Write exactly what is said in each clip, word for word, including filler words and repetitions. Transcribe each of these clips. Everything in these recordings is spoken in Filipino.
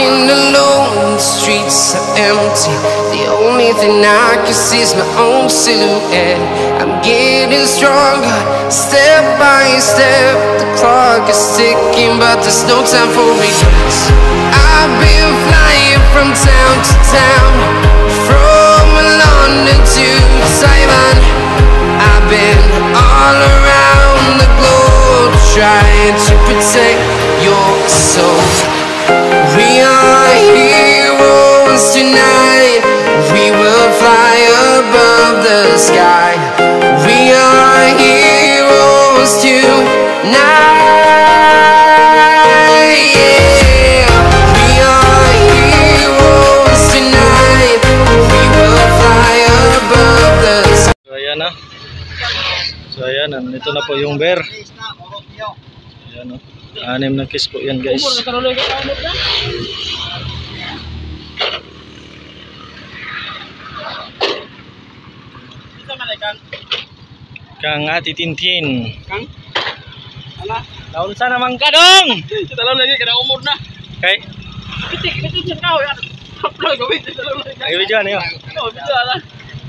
Walking alone, the streets are empty. The only thing I can see is my own silhouette. I'm getting stronger, step by step. The clock is ticking, but there's no time for regrets. I've been flying from town to town, from London to Taiwan. I've been all around the globe, trying to protect your soul. We are heroes tonight. We will fly above the sky. We are heroes tonight. Yeah. We are heroes tonight. We will fly above the sky. So ayan na. So ayan, nandito na po yung bear. Ayan o. Anim na kiss po yan guys. Kang Ati Tintin. Kang? Ala? Naunsa naman ka dong? Talo lagi kada umur na. Kay? Pitik, pitik kau ya. Upload gawin talo lagi. Ay video niyo. Oh, video ala.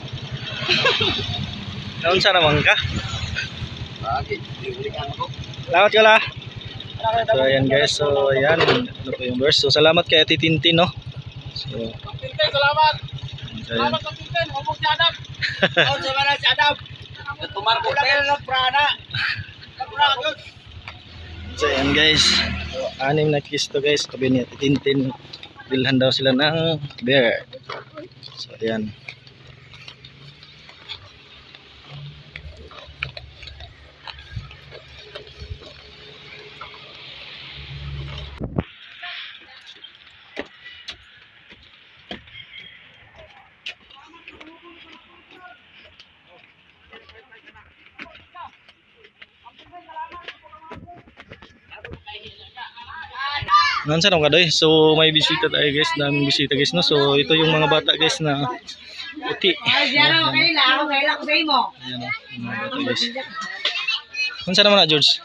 Naunsa naman ka? Bakit? Dibalikan ako. Salamat ka la. So ayan guys, so ayan, ano po yung verse. So salamat kay Ati Tintin no. So Tintin, salamat. Salamat sa Tintin, umur si Adam. Oh, sa si Adam. Tumar ko lang ng prana. So ayan guys, so, anim na kiss to guys, sabi ni Ati Tintin, bilhan daw sila ng bear. So ayan. Nansa naman ka doy. So may bisita tayo guys, daming bisita guys no. So ito yung mga bata guys na puti. Ayan, ayan. Ayan o, yung mga bata guys. Nansa naman na George.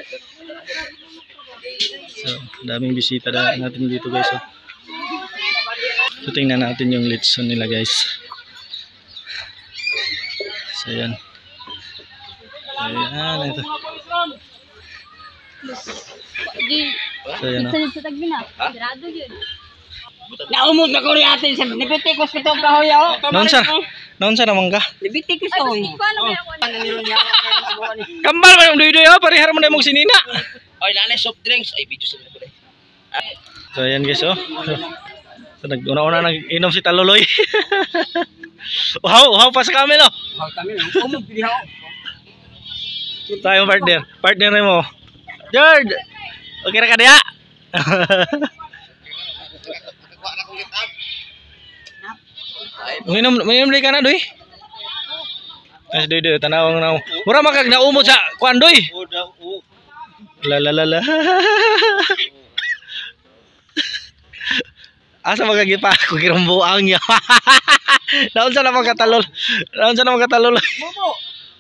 So daming bisita na natin dito guys oh. So tingnan natin yung litson nila guys. So ayan. Ayan ito. So yan o. Naumot na ko rin atin sa nibitikos ko itong kahoy ako. Noon sa? Noon sa naman ka? Nibitikos ko eh. Kambal ba yung duy-duy o? Parihar mo na yung sinina. Oy, lalay soft drinks. Ay, video sila ko rin. So ayan guys oh. So nag-una-una nag-inom si Taluloy. Uhaw, uhaw pa sa kamil oh. Uhaw kamil, umog pili ako. Tayo partner. Partner mo. George! Okay na ka diya? Minom, minom ka na, doy? Kasi doy, doy, tanawang na. Mura makag naumot sa kuan, doy? Lalalala. Asa magagipa ako kirumbuang niya. Naon sa na magkatalol. Naon sa na magkatalol. Momo!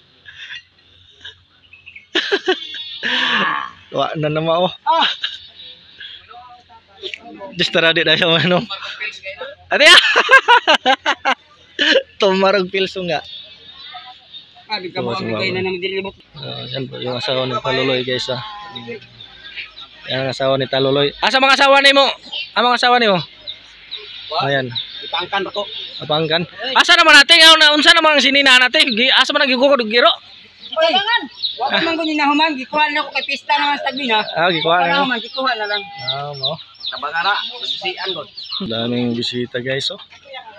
Wah, na naman oh. Ah. Just tara di na siya ano. Ate ah. Tumarog pilso nga. Ah, di ka mo kay na nang dilibot. Ah, yan po yung asawa ni Taluloy guys ah. Yan ang asawa ni Taluloy. Asa mga asawa nimo? Ang mga asawa nimo? Ayan. Ipangkan ko. Apangkan. Asa naman natin na unsa naman ang sinina natin? Asa man nagigukod og giro? Oy. Wa man ko ni nahuman, gikuha na ko kay pista naman sa tabi na. Ah, gikuha na. Nahuman, gikuha na lang. Ah, mo. Kabagara, bisian god. Daming bisita guys oh.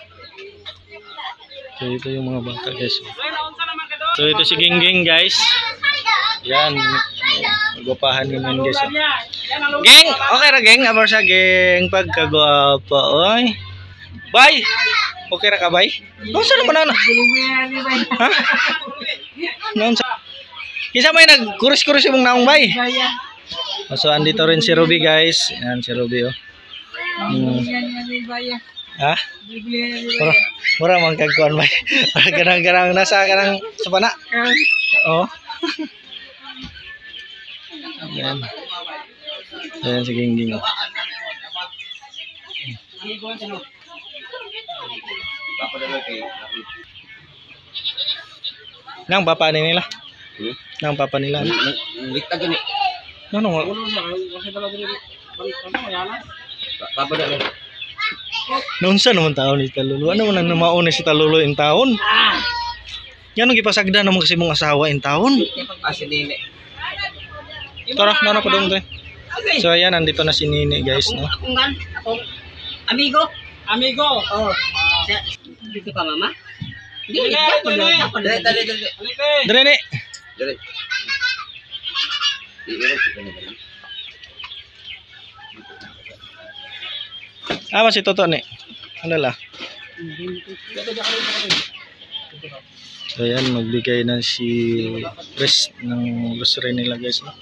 So ito yung mga bata guys oh. So ito si Gingging guys. Yan. Gupahan naman guys oh. Geng, okay ra geng, amor sa geng pagkagwapa oy. Bye. Okay ra ka bye? Unsa naman ana? Ha? Nonsa. Kisa may nagkuris-kuris imong naong bay. So andito rin si Ruby guys. Yan si Ruby oh. Hmm. Ha? Mura, mura man kag kuan bay. Ganang-ganang nasa kanang sa pana. Oh. Yan. Yan si Gingging. Amigo ang tanong. Nang papa ni nila. Hmm? Nang papa nila. Likta gini. Ano nga? Ulo siya kasi talaga dili. Ano mayanas? Papa dali. Noon sa naman taon ni Talulo. Ano man ang namauna si Talulo in taon? Ah. Yan ang gipasagda naman kasi mong asawa in taon. Ah, si Nene. Tara, nana pa dong to. Okay. So ayan, nandito na si Nini guys, no. Akong gan, akong amigo. Amigo. Oh. Dito ka mama? Hindi, dapat dapat. Dali, dali, dali. Dire ni. Dali. Ah, si Toto ni. Ano la? So ayan, magbigay na si Chris ng grocery nila guys, no.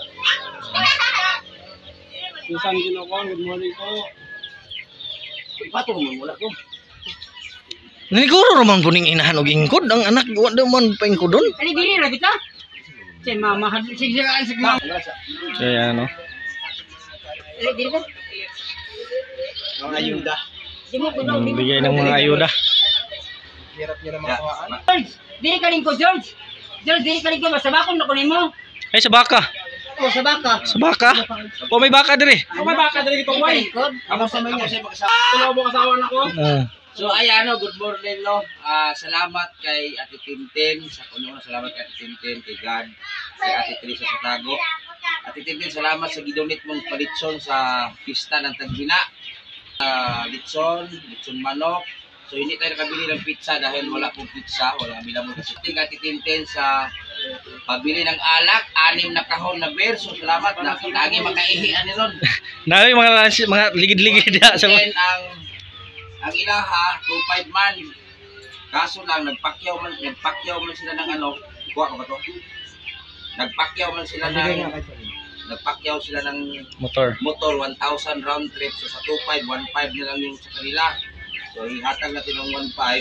Susan Ginawang, good morning po. Patong mo wala ko. Naniguro naman po ning inahan og ingkod ang anak wa daw man paingkodon. Ani dili ra kita. Si mama had sige sige. So ayan, no. Eh dili ka. Mga ayuda. Di mo kuno di. Bigay ng mga ayuda. Hirap niya na makawaan. George, dili ka rin ko George. George, dili ka rin ko masabakon na kunin mo. Ay sa baka. Oh, sa baka. Sa baka? O may baka dire. Oh, may baka diri gitong way. Ako sa mga tulo mo kasawa nako. Ah. So ayan no, good morning no. Ah, salamat kay Ate Tintin, sa kuno na salamat kay Ate Tintin, kay God, kay Ate Teresa sa Tago. Ate Tintin, salamat sa gidonate mong palitson sa pista ng Tagbina. Ah, litson, litson manok. So hindi tayo nakabili ng pizza dahil wala pong pizza, wala bila mo kasi ting Ate Tintin sa pabili ng alak, anim na kahon na beer. So salamat na lagi makaihi ani ron. Nawi mga mga ligid-ligid diha sa Then ang ang ilaha two five man. Kaso lang nagpakyaw man nagpakyaw man sila ng ano, kuha ko ba to? Nagpakyaw man sila ng nagpakyaw sila ng motor. motor one thousand round trip. So sa two five, one five na lang yung sa kanila. So ihatag natin ng one five.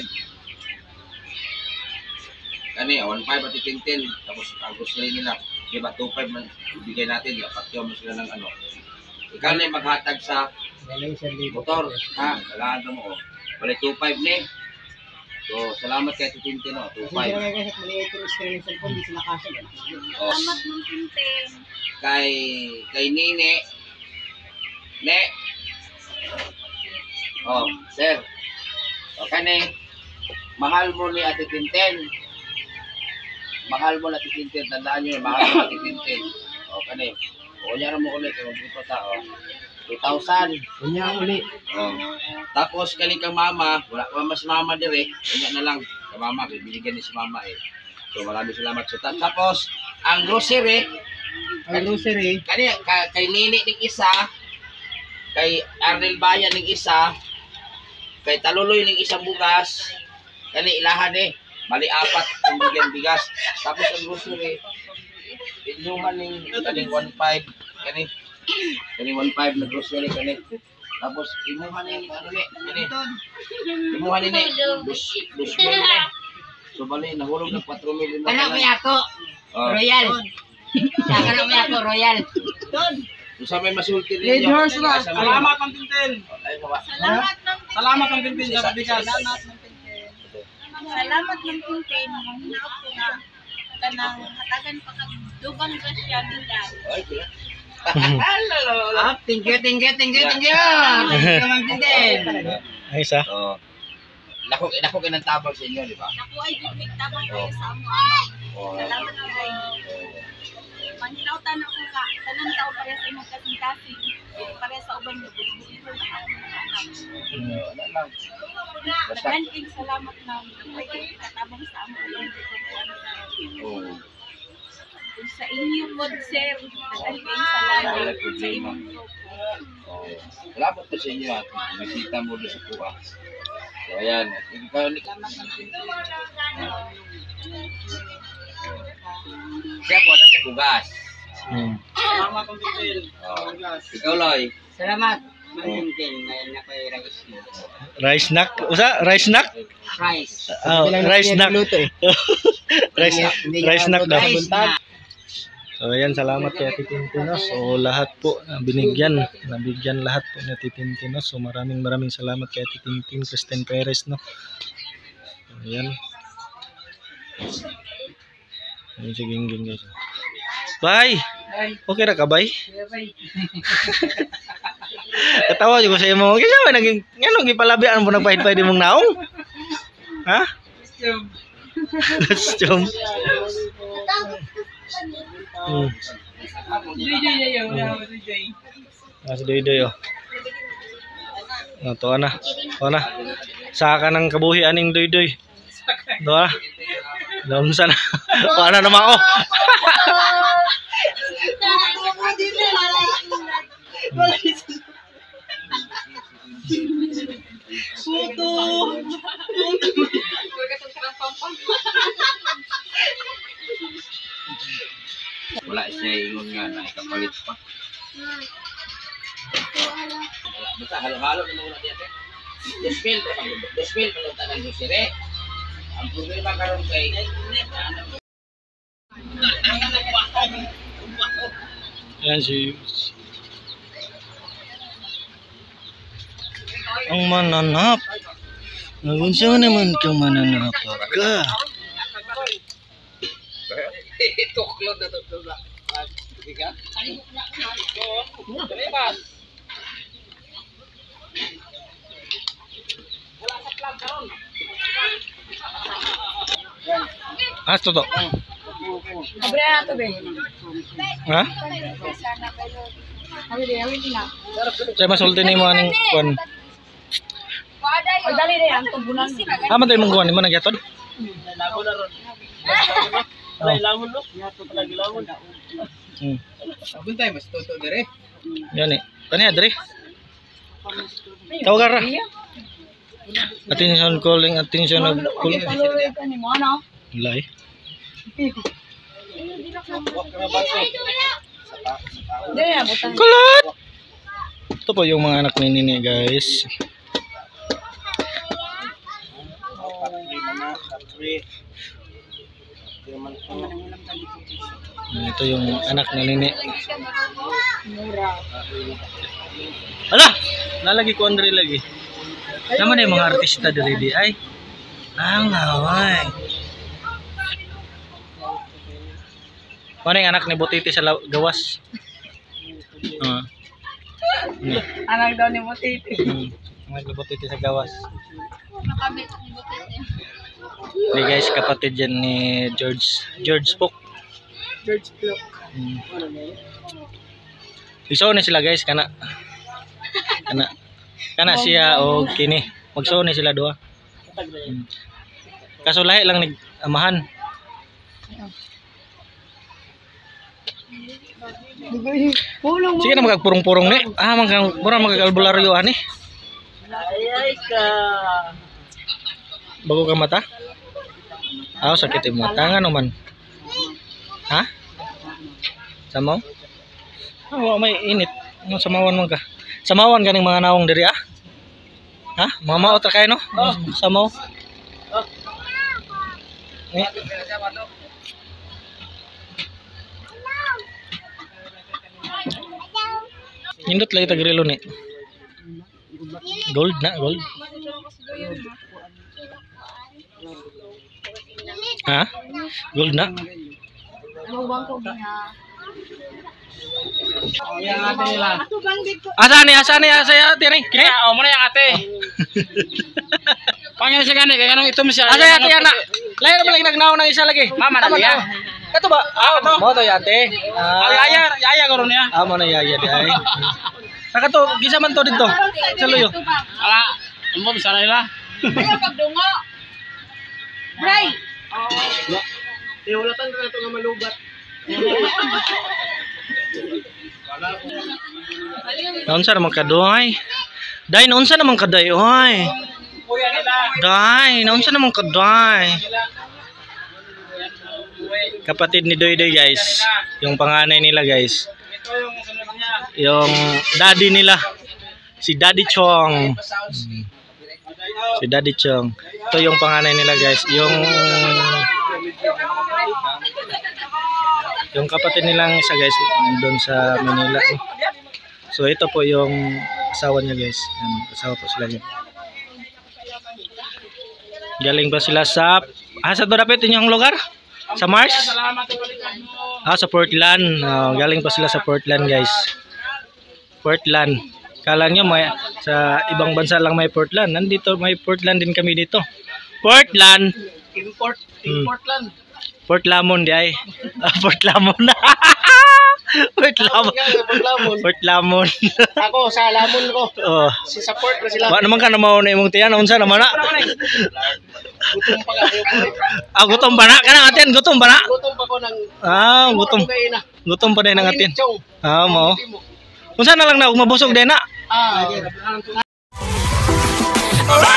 Kani, one five at Tintin. Tapos ang gusto nila, diba two five man ibigay natin, napakyaw mo sila ng ano. Ikaw na yung maghatag sa motor. Ha, kailangan mo. Bali two five ni. So salamat kay Tintin no, two five. Salamat ng Tintin. Kay kay Nene. Ne. Oh, sir. O kani, mahal mo ni Ate Tintin. Mahal mo na Ate Tintin, tandaan nyo, mahal mo Ate Tintin. O kani, o nyara mo ulit, o dito ta, o. two thousand. Unya uli. O. Tapos kani kang mama, wala pa mas mama dire, unya na lang. Sa mama, bibigyan ni si mama eh. So maraming salamat. So, ta- tapos, ang grocery, Ang grocery. kani, ka, kay Nini ning isa, kay Arnel Bayan ning isa, kay Taluloy ning isang bugas, kani ilahan eh, bali apat yung bigyan bigas. Tapos ang grocery, inuman ning kaning one five, kani, kani one five na grocery kani. Tapos imuhan ning ano ni, kani, imuhan ni dus dus ni. So bali nahulog ng four million na. Anak mo ako. Oh. Royal. Anak mo ako Royal. Don. So sa may masulti Eh, ninyo. George ba? Salamat ang Tintin. Ay, baba. Salamat ng Tintin. Salamat ang Tintin sa bigas. Salamat ng Tintin. Salamat ng Tintin. Hinaw ko na kanang hatagan pa kag dugang grasya nila. Ay, kaya. Ah, thank you, thank you, thank you, thank you. Thank you, Ma'am Tintin. Ay isa. So, nako nako kinang tabang sa inyo, di ba? Naku ay gitmig tabang kayo sa amo ama. Oh. Salamat na kayo. Manginautan ako ka. Tanan tao pare sa imong kasing-kasing. Pare sa uban mo. Bulo na ako ng anak. Daghan kayong salamat na katabang sa amo. Oh. Kung sa inyo po, sir, daghan kayong salamat sa inyong grupo. Oh. Salamat po sa inyo at bisita mo doon sa kuha. So, ayan. Ikaw, Salamat ng Tintin. siya po, ano bugas. Hmm. Salamat ang Tintin. Oh. Ikaw, Loy. Salamat. Ma'am Tintin, may nakoy rice. Rice snack. Usa, rice snack? Rice. Oh, rice snack. Rice rice snack daw. Rice na. So ayan, salamat kay Ate Tintinos. So lahat po na binigyan, nabigyan lahat po ni Ate Tintinos. So maraming maraming salamat kay Ate Tintin, Kristen Perez, no. So, ayan. Ayan si Gingging, guys. Bye! Okay na ka, bye? Katawa ko sa imo. Kaya ba naging ngano gipalabian mo nagpahid-pahid mong naong? Ha? Costume. Hmm. Mas doy-doy oh. Oh, to na. To na. Saka ng kabuhi aning doy-doy. Do ah. Lumsa na. Paano naman oh. Puto. Wala siya yung nga na ikapalit pa. Basta halo-halo na muna dito. Despel, despel pa lang tanang sire. Ang problema karon kay Yan si ang mananap. Nagunsa naman kang mananap ka. Tuklod na tuklod na. Tiga. Bebas. Wala sa plan karon. Ah, toto. Abre na to be. Ha? Saya masulti ni mo aning kuan. O dali re ang tubunan. Ah, man tayo mong kuan, mo nagyatod? Lago na ron. Ay, langon no? Yato talaga langon. Hmm. Sabon tayo mas toto dire. Yan eh. Kani adre. Tawag ra. Attention calling, attention of call. Tuloy ka ni mo ano? Lai. Dili na butang. Kulot. Ito po yung mga anak ni Nini, guys. Ito yung anak ni Nini. Ala! Lalagi ko Andre lagi. Naman yung mga artista dali di ay. Ang laway. Ano yung anak ni Butiti sa gawas? Uh. Anak daw ni Motiti. Hmm. Anak ni Butiti sa gawas. Nakabit ni Motiti. Hindi guys, kapatid yan ni George. George Spook. George Spook. Hmm. Iso na sila guys, kana. Kana. Kana siya o kini. Magso ni sila duha. Hmm. Kaso lahi lang nag-amahan. Sige na magagpurong-purong ni. Ah, magang mura magagalbularyo ani. Ay ka. Bago ka mata? Ah, oh, sakit yung mata nga naman. Ha? Samaw? Oh, may init. Ano samawan mo ka? Samawan ka ng mga nawong diri ah? Ha? Mga maot ra kayo no? Samaw? Eh. Nindot lagi tagrilo ni. Gold na, gold. Ha? Gold na. Yang ate nila. Asa ni, asa ni, asa ya, tiri. Kini. Oh, mo na yang ate. Pangyan siya gani kay kanang itom siya. Asa ya, tiya na. Lain naman lagi nagnaw ng isa lagi. Mama na niya. Ito ba? Ah, ito. Mo to yate. Ah, yaya, yaya karon niya. Ah, mo na yaya di ay. Nakato, gisa man to dito. Sa luyo. Ala, mo bisa na nila. Kaya pagdungo. Bray. Eh wala tan na to nga malubat. Naunsa naman kadoy? Day, naunsa naman kaday, oy. Kuya nila. Day, naunsa naman kaday. Kapatid ni Doy Doy guys. Yung panganay nila guys. Ito yung sunod niya. Yung daddy nila. Si Daddy Chong. Hmm. Si Daddy Chong. Ito yung panganay nila guys. Yung Yung kapatid nilang isa guys, doon sa Manila. So ito po yung asawa niya guys. Yan, asawa po sila niya. Galing pa sila sa... Ah, sa Dorapit yung lugar? Sa Mars? Ah, sa Portland. Oh, galing pa sila sa Portland guys. Portland. Kala nyo may, sa ibang bansa lang may Portland. Nandito may Portland din kami dito. Portland. Import, Hmm. Portland. Port Lamon di ay. Ah, Port Lamon. Port Lamon. Port Lamon. Port Lamon. Ako sa Lamon ko. Oh. Si support na sila. Wa naman ka na mao na imong tiyan unsa naman na? Gutom pa kayo. Ah, gutom ba na kana atin? Gutom ba na? Gutom pa ko ng Ah, gutom. na. Gutom pa din ang atin. Chong. Ah, mo. Unsa na lang na ug mabusog din na? Ah.